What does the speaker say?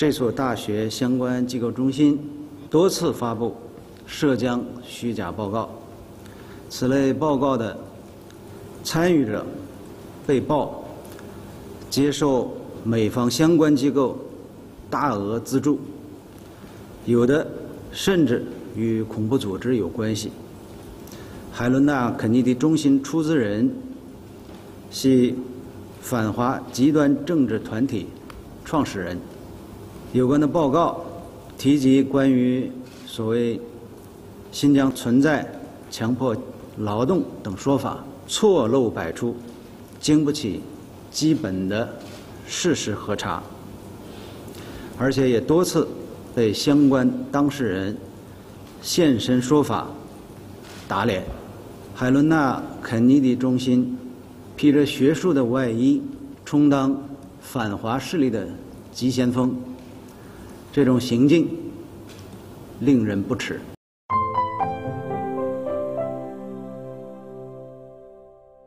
这所大学相关机构中心多次发布涉疆虚假报告，此类报告的参与者被曝接受美方相关机构大额资助，有的甚至与恐怖组织有关系。海伦娜·肯尼迪中心出资人系反华极端政治团体创始人。有关的报告提及关于所谓新疆存在强迫劳动等说法错漏百出，经不起基本的事实核查，而且也多次被相关当事人现身说法打脸。海伦娜·肯尼迪中心披着学术的外衣，充当反华势力的急先锋，这种行径令人不齿。